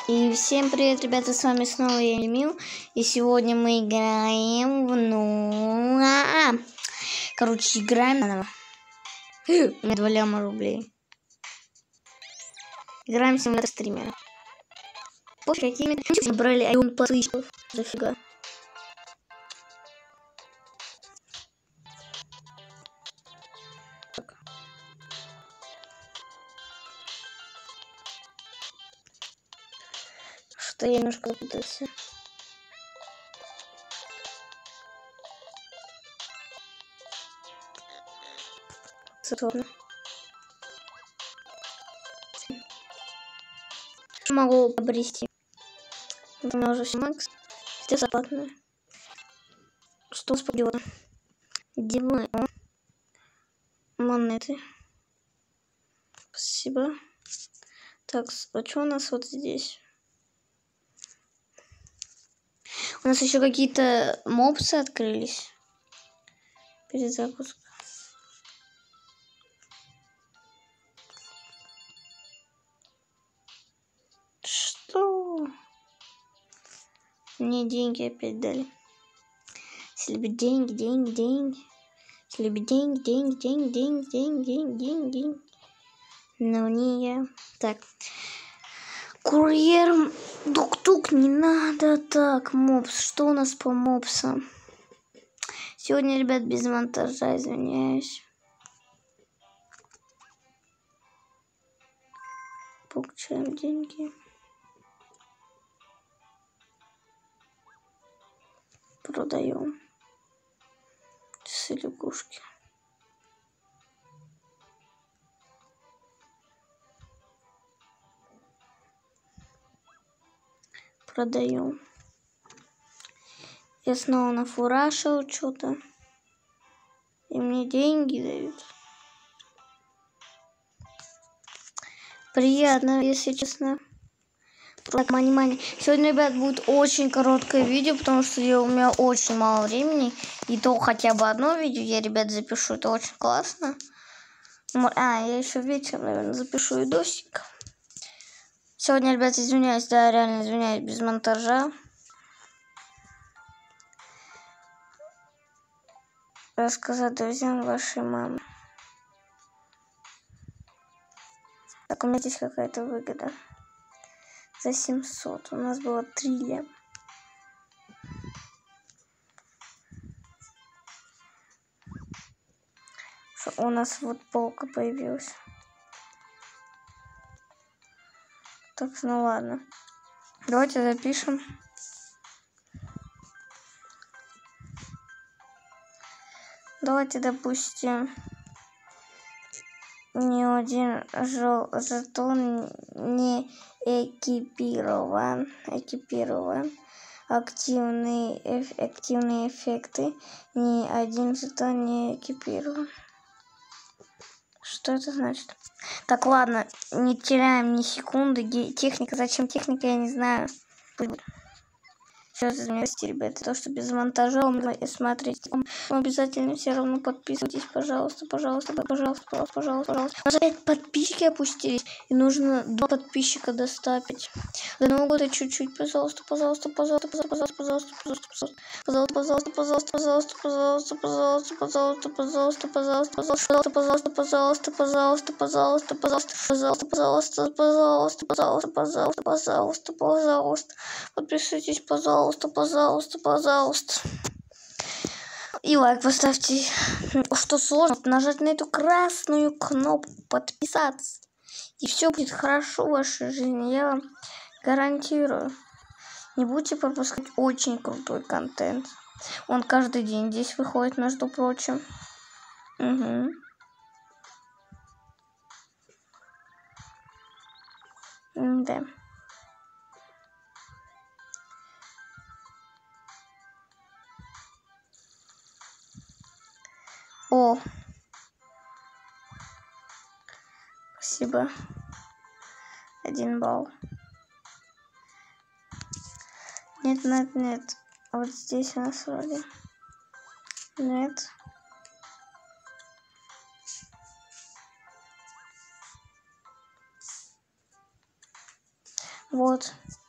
И всем привет, ребята, с вами снова я, Эмил. И сегодня мы играем в... Короче, играем на... У меня 2 ляма рублей. Играем в симулятор стримера. После какими набрали 1 подписчиков. Зафига. Что я немножко запутался. Сатурн. Могу обрести. У меня уже все макс. Все зарплатные. Что спадет? Делаю монеты. Спасибо. Так, а что у нас вот здесь? У нас еще какие-то мопсы открылись. Перезапуск. Что? Мне деньги опять дали. Если бы деньги. Если бы деньги. Но не я. Так. Курьер. Тук-тук, не надо так. Мопс. Что у нас по мопсам? Сегодня, ребят, без монтажа, извиняюсь. Получаем деньги. Продаем. Часы лягушки. Продаем. Я снова нафурашил что-то. И мне деньги дают. Приятно, если честно. Так, мани. Сегодня, ребят, будет очень короткое видео, потому что у меня очень мало времени. И то хотя бы одно видео я, ребят, запишу. Это очень классно. Я еще вечером, наверное, запишу видосик. Сегодня, ребят, извиняюсь, да, реально извиняюсь, без монтажа. Рассказать друзьям вашей мамы. Так, у меня здесь какая-то выгода. За 700. У нас было 3 лема. У нас вот полка появилась. Так, ну ладно. Давайте запишем. Давайте, допустим, ни один жетон не экипирован. Активные эффекты. Ни один жетон не экипирован. Что это значит? Так, ладно, не теряем ни секунды. Техника, зачем техника, я не знаю. Сейчас извиняюсь, ребята, то, что без монтажа, смотрите, обязательно все равно подписывайтесь, пожалуйста. У нас опять подписчики опустились, и нужно 2 подписчика до 105. До Нового года чуть-чуть, пожалуйста. Подпишитесь, пожалуйста. И лайк поставьте. Что сложно? Нажать на эту красную кнопку подписаться. И все будет хорошо в вашей жизни. Я вам гарантирую. Не будете пропускать очень крутой контент. Он каждый день здесь выходит, между прочим. Угу. Да. О. Спасибо. 1 балл. Нет. А вот здесь у нас вроде. Нет. Вот.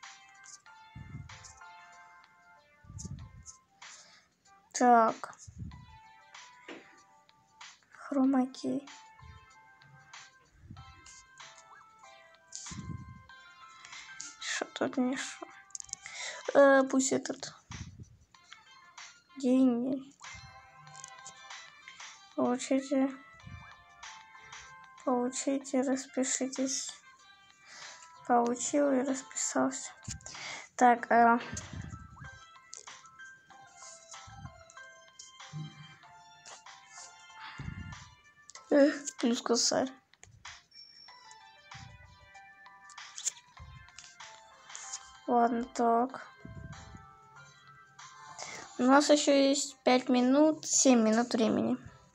Так. Хромаки. Что тут не шо? Пусть этот. Деньги. Получите, распишитесь. Получил и расписался. Так, плюс косарь. Ладно, так. У нас еще есть 5 минут, 7 минут времени.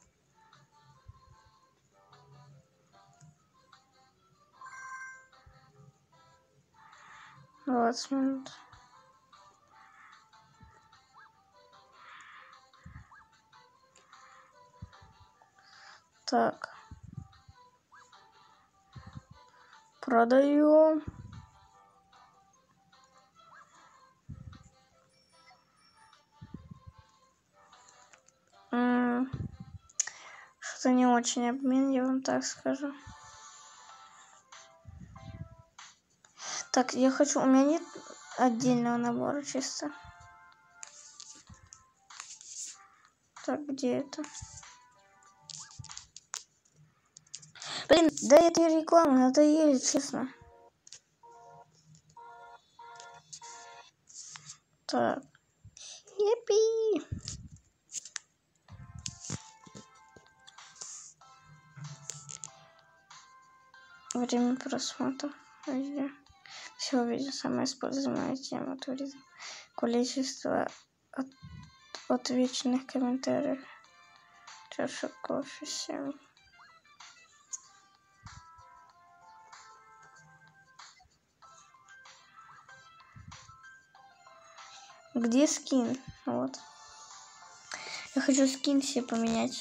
Вот минут. Так. Продаем. Что-то не очень обмен, я вам так скажу. Так, я хочу... У меня нет отдельного набора чисто. Так, где это? Блин, да это реклама, надоели, честно. Так. Епи! Время просмотра. Всего видео самая используемая тема туризм. Количество отвеченных комментариев. Чаша кофе 7. Где скин? Вот. Я хочу скин себе поменять.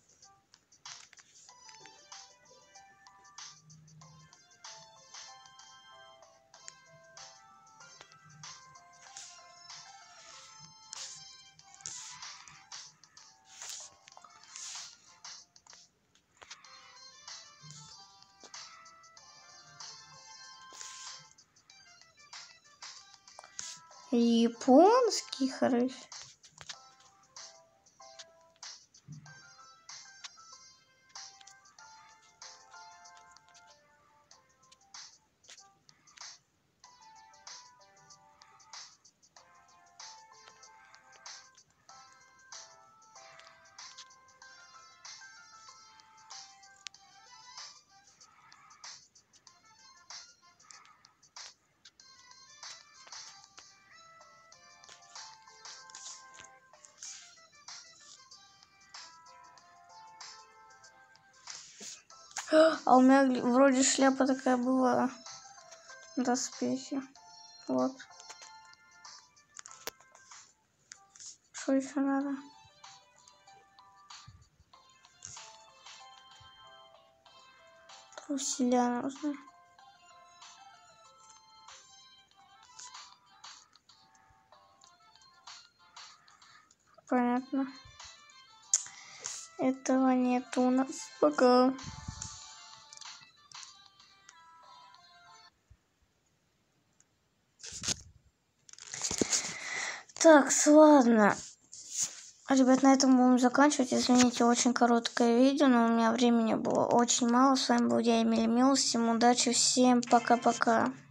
Японский хороший. А у меня вроде шляпа такая была. Доспехи. Вот. Что еще надо? Труселя нужны. Понятно. Этого нет у нас пока. Так, ладно. Ребят, на этом будем заканчивать. Извините, очень короткое видео, но у меня времени было очень мало. С вами был я, Эмиль Милл. Всем удачи, всем пока-пока.